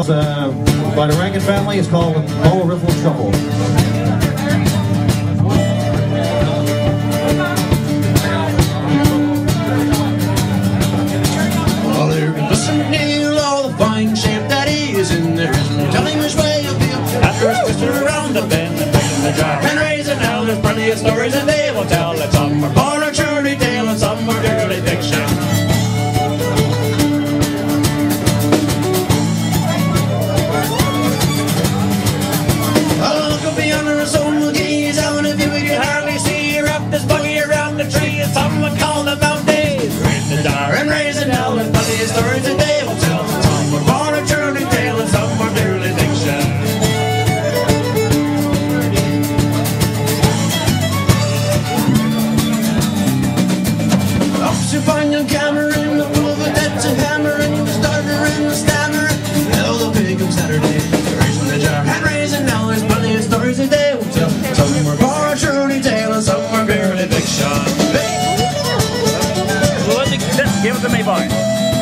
By the Rankin Family. It's called Mull Riffle Shuffle. Well, there can listen to all the fine shape that he is in. There is no telling which way he'll feel after his twisted around the bend and making the jar and raising hell. There's plenty of stories that they will tell. That some are born a truly tale and some are purely fiction. Someone call them out days, raising the jar and raising hell. There's plenty of stories that they will tell. Some were born a truly tale and some were purely fiction. Ups, you find your camera in the pool of a that's a hammer and the starter and the stammer. Hell, the pig on Saturday, raising the jar and raising hell. There's plenty of stories that they will tell. Some were born a truly tale and some were purely fiction. Give it to me, boy.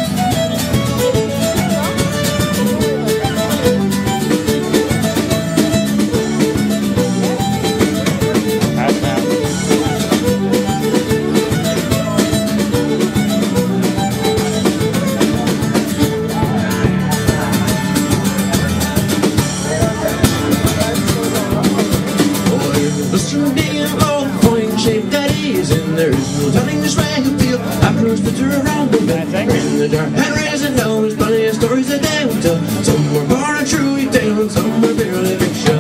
Listen to the old point shape that he is in. There is no telling this way he'll feel after his bitter around the bend, raising the jar and raising hell. There's plenty of stories that they will tell. Some were born a true tale and some were purely fiction.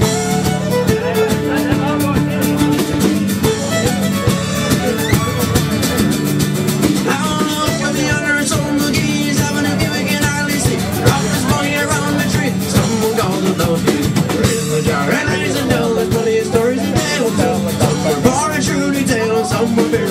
I don't know if you'll be under his own boogie. He's having a gimmick and hardly see. Rock this boy around the tree. Someone calls him down here, raising the jar and raising hell. There's plenty of stories that they will tell. Some were born a true tale and some were purely